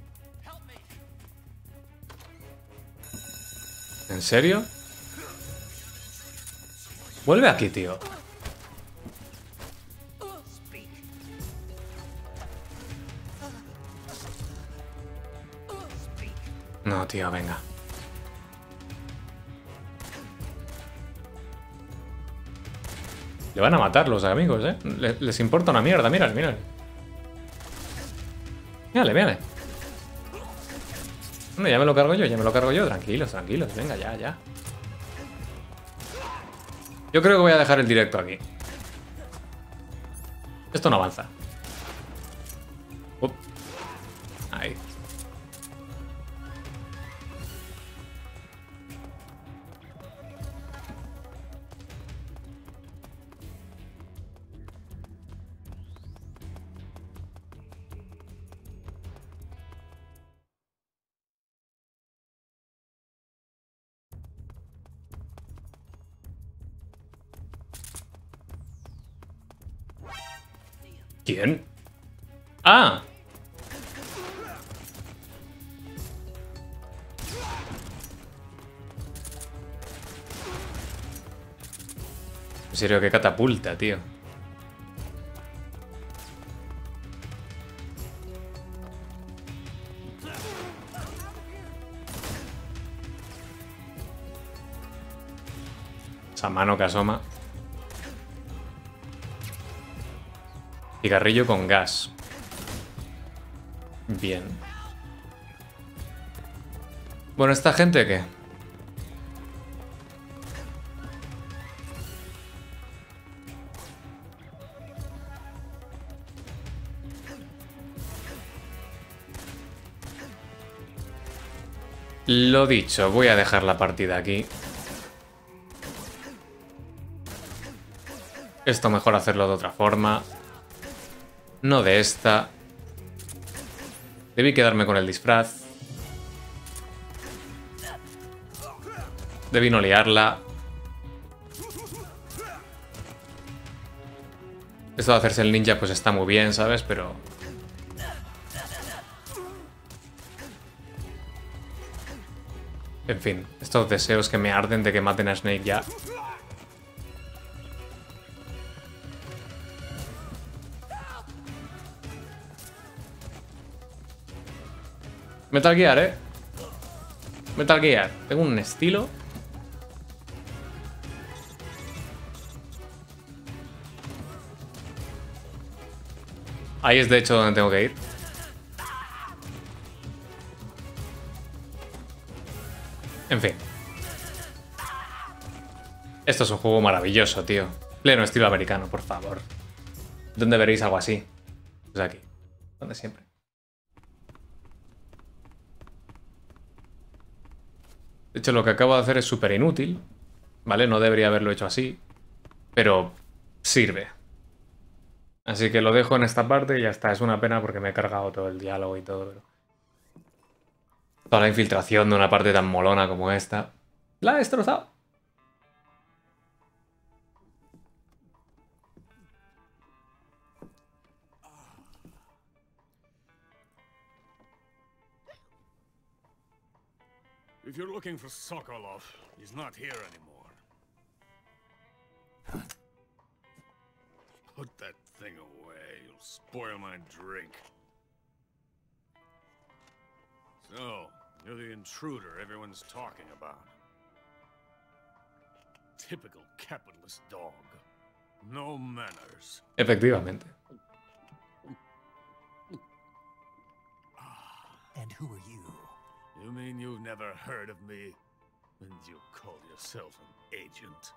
¿En serio? Vuelve aquí, tío. No, tío, venga. Le van a matar los amigos, ¿eh? Les, les importa una mierda, mírale, mírale. Mírale, mírale. Bueno, ya me lo cargo yo, ya me lo cargo yo. Tranquilos, tranquilos. Venga, ya, ya. Yo creo que voy a dejar el directo aquí. Esto no avanza. Up. Ahí. ¿Quién? ¡Ah! En serio, qué catapulta, tío. Esa mano que asoma. Cigarrillo con gas. Bien. Bueno, ¿esta gente qué? Lo dicho, voy a dejar la partida aquí. Esto mejor hacerlo de otra forma. No de esta. Debí quedarme con el disfraz. Debí no liarla. Esto de hacerse el ninja pues está muy bien, ¿sabes? Pero... en fin, estos deseos que me arden de que maten a Snake ya. Metal Gear, ¿eh? Metal Gear. Tengo un estilo. Ahí es de hecho donde tengo que ir. En fin. Esto es un juego maravilloso, tío. Pleno estilo americano, por favor. ¿Dónde veréis algo así? Pues aquí. Donde siempre. De hecho, lo que acabo de hacer es súper inútil, ¿vale? No debería haberlo hecho así, pero sirve. Así que lo dejo en esta parte y ya está. Es una pena porque me he cargado todo el diálogo y todo, pero... toda la infiltración de una parte tan molona como esta. La he destrozado. If you're looking for Sokolov, he's not here anymore. Put that thing away. You'll spoil my drink. So, you're the intruder everyone's talking about. Typical capitalist dog. No manners. Efectivamente. And who are you? You mean you've never heard of me? And you call yourself an agent?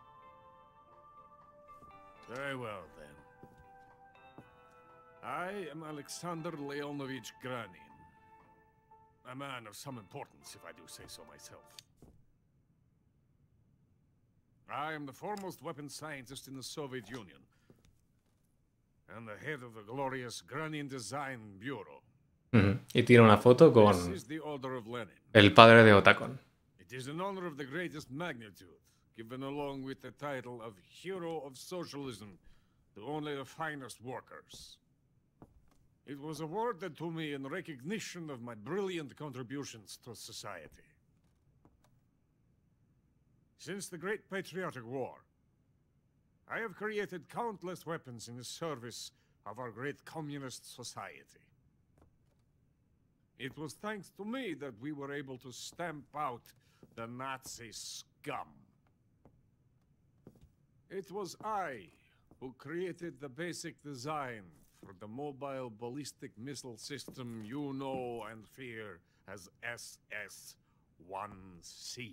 Very well, then. I am Alexander Leonovich Granin. A man of some importance, if I do say so myself. I am the foremost weapons scientist in the Soviet Union, and the head of the glorious Granin Design Bureau. Uh-huh. Y tiene una foto con This is the Order of Lenin. el padre de Otacon. It is an honor of the greatest magnitude, given along with the title of Hero of Socialism to only the finest workers. It was awarded to me in recognition of my brilliant contributions to society. Since the Great Patriotic War, I have created countless weapons in the service of our great communist society. It was thanks to me that we were able to stamp out the Nazi scum. It was I who created the basic design for the mobile ballistic missile system you know and fear as S S one C.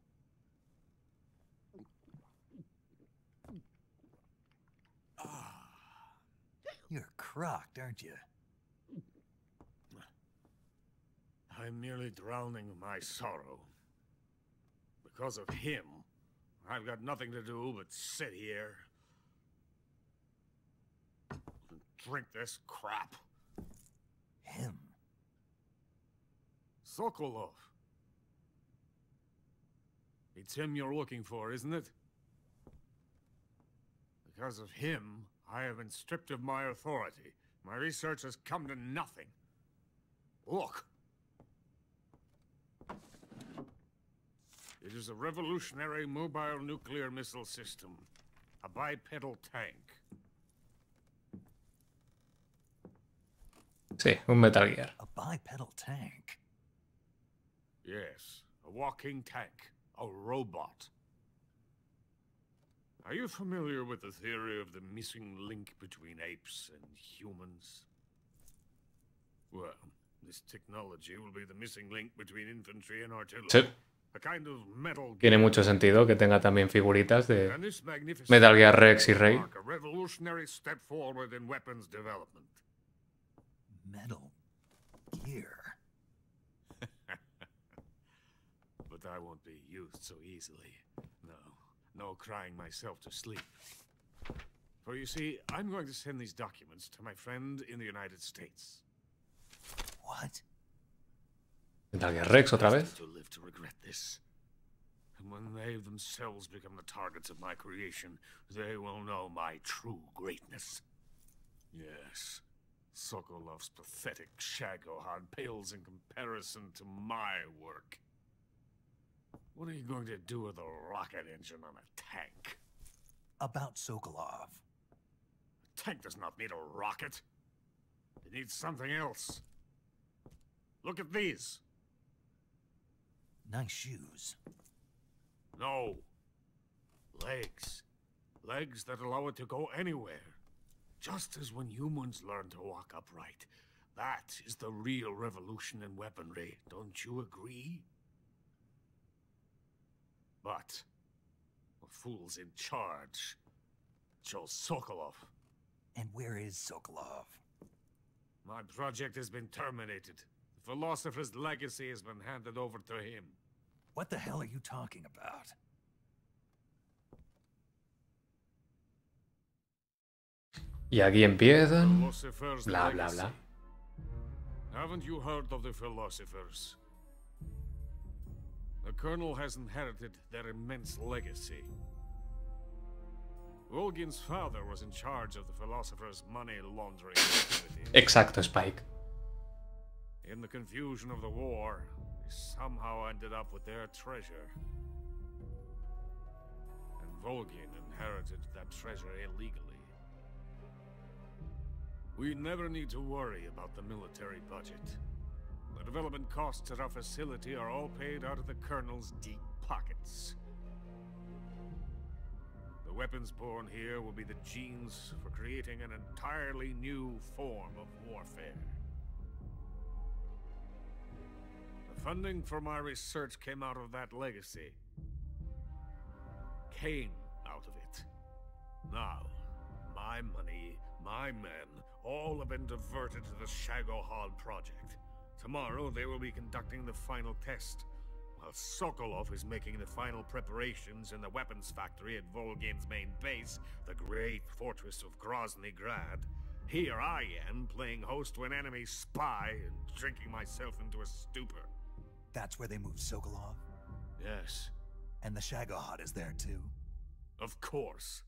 Ah, you're crocked, aren't you? I'm merely drowning my sorrow. Because of him, I've got nothing to do but sit here and drink this crap. Him? Sokolov. It's him you're looking for, isn't it? Because of him, I have been stripped of my authority. My research has come to nothing. Look. It is a revolutionary mobile nuclear missile system. A bipedal tank. Sí, un Metal Gear. A bipedal tank? Yes, a walking tank. A robot. Are you familiar with the theory of the missing link between apes and humans? Well, this technology will be the missing link between infantry and artillery. Sí. A kind of metal Tiene gear. mucho sentido que tenga también figuritas de And this magnificent Metal Gear Rex y Rey. mark a revolutionary step forward in weapons development. Metal gear. But I won't be used so easily. No, no crying myself to sleep. For you see, I'm going to send these documents to my friend in the United States. What? Metal Gear Rex otra vez. To live to regret this. And when they themselves become the targets of my creation, they will know my true greatness. Yes, Sokolov's pathetic Shagohod pales in comparison to my work. What are you going to do with a rocket engine on a tank? About Sokolov. A tank does not need a rocket. It needs something else. Look at these. Nice shoes. No. Legs. Legs that allow it to go anywhere. Just as when humans learn to walk upright. That is the real revolution in weaponry. Don't you agree? But the fool's in charge. Joe Sokolov. And where is Sokolov? My project has been terminated. The philosopher's legacy has been handed over to him. What the hell are you talking about? Y aquí empiezan. Philosopher's Bla, bla, legacy. bla. Haven't you heard of the philosophers? The Colonel has inherited their immense legacy. Volgin's father was in charge of the philosophers' money laundering activities. Exacto, Spike. In the confusion of the war, they somehow ended up with their treasure. And Volgin inherited that treasure illegally. We never need to worry about the military budget. The development costs at our facility are all paid out of the Colonel's deep pockets. The weapons born here will be the genes for creating an entirely new form of warfare. The funding for my research came out of that legacy. Came out of it. Now, my money, my men, all have been diverted to the Shagohod project. Tomorrow they will be conducting the final test, while Sokolov is making the final preparations in the weapons factory at Volgin's main base, the great fortress of Grozny Grad. Here I am, playing host to an enemy spy and drinking myself into a stupor. That's where they moved Sokolov? Yes, And the Shagohod is there too? of course.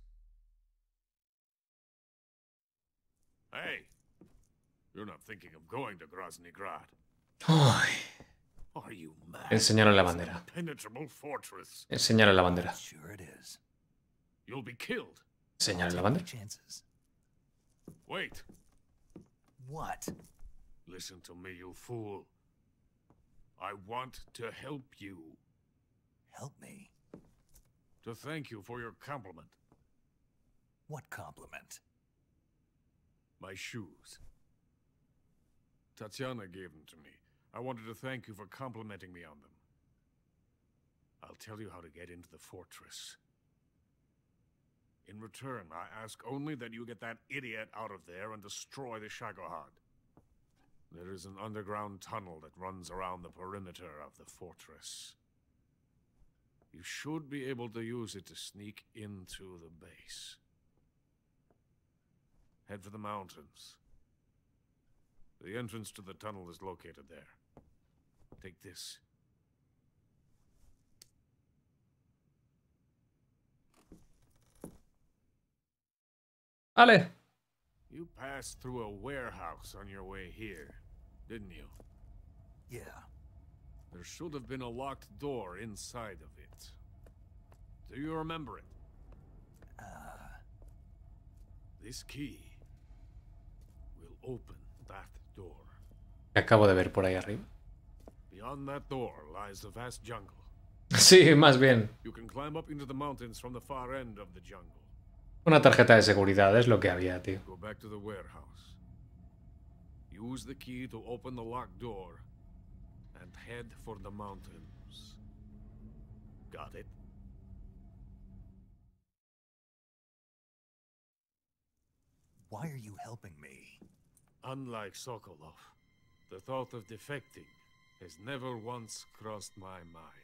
Hey, you're not thinking of going to Grozny Grad. Ay. Are you mad? Enseñarle la It's an bandera. impenetrable fortress. Enseñarle la bandera. Sure it is. You'll be killed. Enseñarle la Take my bandera. chances. Wait. What? Listen to me, you fool. I want to help you. Help me? To thank you for your compliment. What compliment? My shoes. Tatiana gave them to me. I wanted to thank you for complimenting me on them. I'll tell you how to get into the fortress. In return, I ask only that you get that idiot out of there and destroy the Shagohod. There is an underground tunnel that runs around the perimeter of the fortress. You should be able to use it to sneak into the base. Head for the mountains. The entrance to the tunnel is located there. Take this. Vale. You passed through a warehouse on your way here, didn't you? Yeah. There should have been a locked door inside of it. Do you remember it? Uh, This key will open that door. Que acabo de ver por ahí arriba. Beyond that door lies the vast jungle. Sí, más bien. You can climb up into the mountains from the far end of the jungle. Una tarjeta de seguridad es lo que había, tío. Go back to the warehouse. Use the key to open the locked door and head for the mountains. Got it? why are you helping me? Unlike Sokolov, the thought of defecting has never once crossed my mind.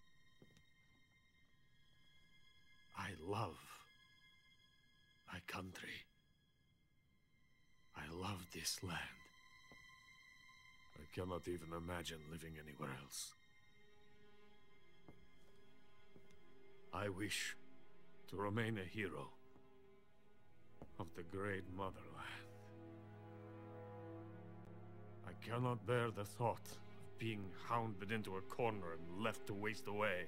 I love my country. I love this land. I cannot even imagine living anywhere else. I wish to remain a hero of the great motherland. I cannot bear the thought of being hounded into a corner and left to waste away.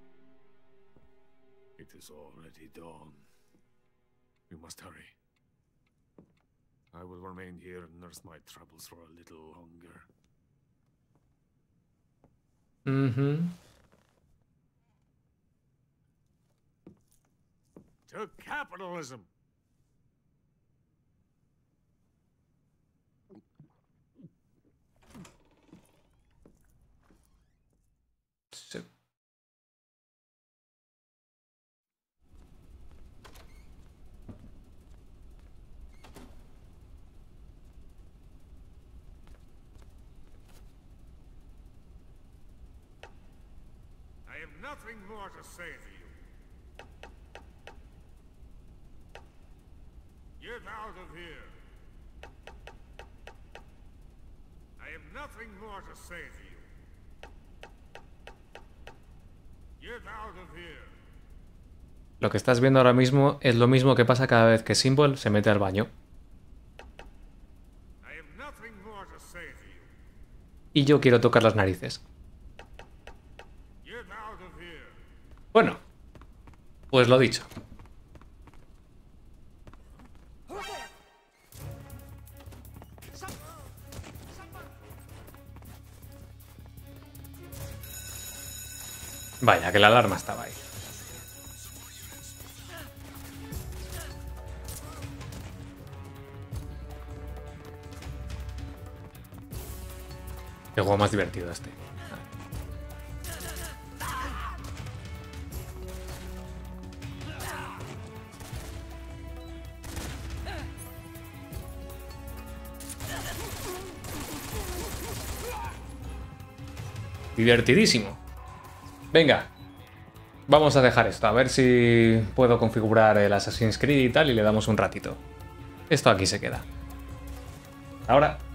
It is already dawn. We must hurry. I will remain here and nurse my troubles for a little longer. Mm-hmm. To capitalism! Sí. I have nothing more to say to you. Get out of here. I have nothing more to say to you. Get out of here. Lo que estás viendo ahora mismo es lo mismo que pasa cada vez que Symbol se mete al baño. I have nothing more to say to you. Y yo quiero tocar las narices. Get out of here. Bueno, pues lo dicho. Vaya, que la alarma estaba ahí. Qué juego más divertido este. Divertidísimo. Venga, vamos a dejar esto, a ver si puedo configurar el Assassin's Creed y tal y le damos un ratito. Esto aquí se queda. Ahora.